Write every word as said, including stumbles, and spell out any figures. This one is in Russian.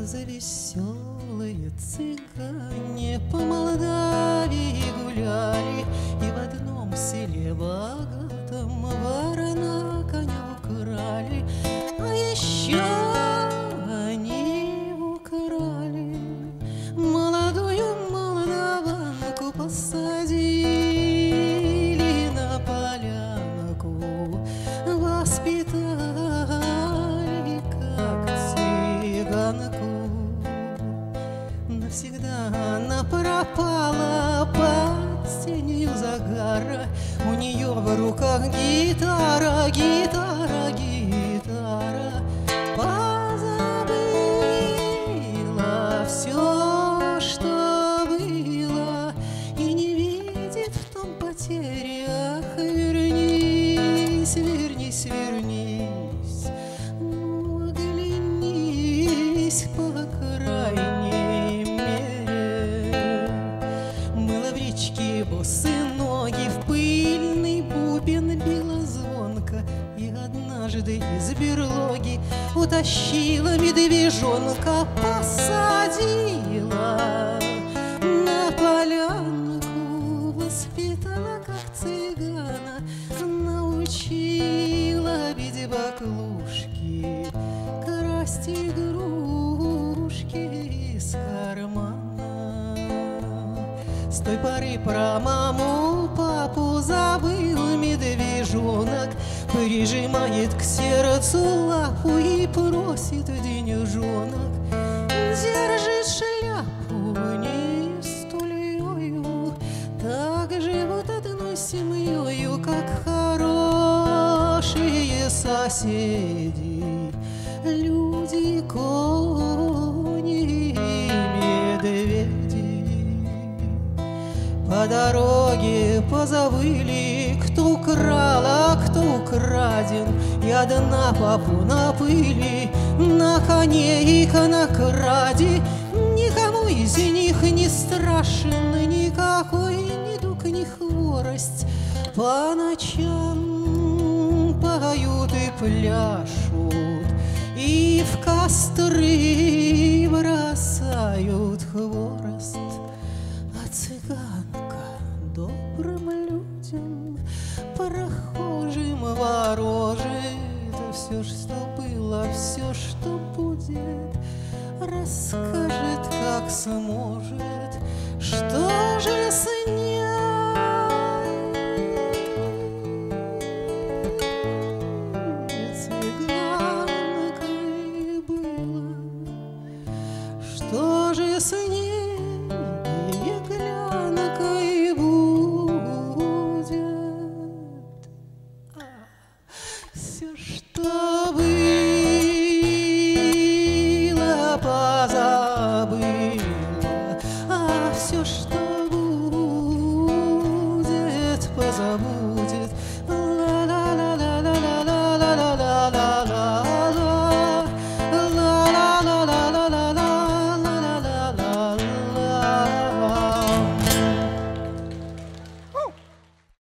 Развеселые цыгане по Молдавии гуляли, и в одном селе богатом вора на коня украли. А еще они украли молодую молдаванку, посадили на полянку, воспитали как цыганку. Навсегда она пропала под тенью загара. У нее в руках гитара, гитара, гитара. Позабыла все, что было, и не видит в том потери. Ах, вернись, вернись, вернись, ну, оглянись, по крайней мере. Мыло в речке босые ноги, в пыльный бубен била звонко, и однажды из берлоги утащила медвежонка, посадила на полянку, воспитала как цыгана, научила бить баклушки, красть игрушки из кармана. С той поры про маму, папу забыл медвежонок, прижимает к сердцу лапу и просит денежонок. Держит шляпу не с тульёю, так живут одной семьёю, как хорошие соседи, люди, кони и медведи. По дороге позавыли, кто украл, а кто украден, и одна папу на пыли, на коне и конокраде. Никому из них не страшен никакой недуг, ни хворость. По ночам поют и пляшут, и в костры бросают хворост. А цыганка добрым людям, прохожим ворожит все, что было, все, что будет, расскажет, как сможет, что же с ней. Цыганкой было, что же с ней. Все, что было поза